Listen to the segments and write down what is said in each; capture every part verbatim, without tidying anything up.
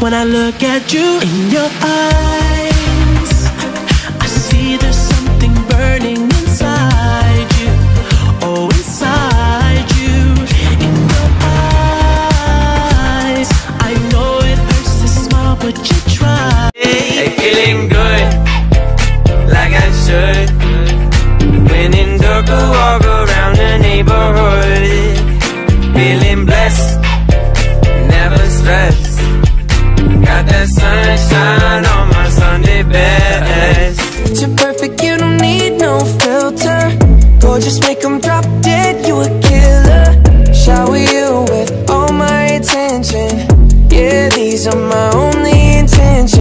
when I look at you. In your eyes, I see there's something burning inside you. Oh, inside you. In your eyes, I know it hurts to smile, but you try. Hey, feeling good, like I should. When in dark, I walk around the neighborhood. Feeling blessed, never stressed. Got that sunshine on my Sunday best. You're perfect, you don't need no filter. Gorgeous, make them drop dead, you a killer. Shower you with all my attention. Yeah, these are my only intentions.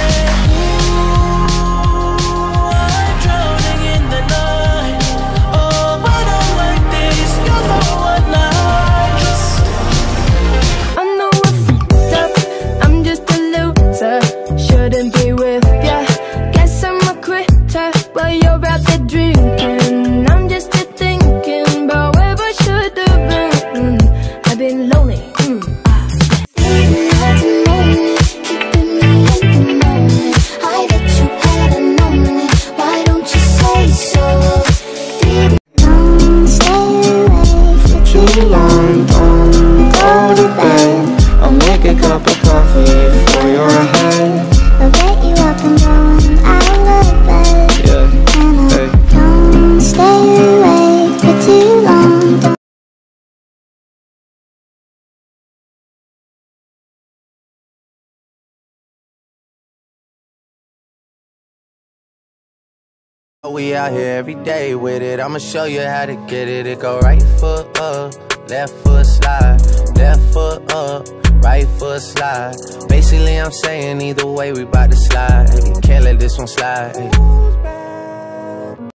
Shouldn't be with ya. Guess I'm a quitter while you're out there drinking. I'm just here thinking about where I should have been. Mm, I've been lonely. Mm. Keeping at the moment, keeping me in the moment. I bet you had a moment. Why don't you say so? Don't stay away for too long. Don't go to bed. I'll make a cup of coffee for your head. I'll get you up and going out of bed. Yeah. And I hey. Don't stay awake for too long. Don't We out here every day with it. I'ma show you how to get it. It go right foot up, left foot slide, left foot up, right foot slide. Basically I'm saying either way we bout to slide. Can't let this one slide.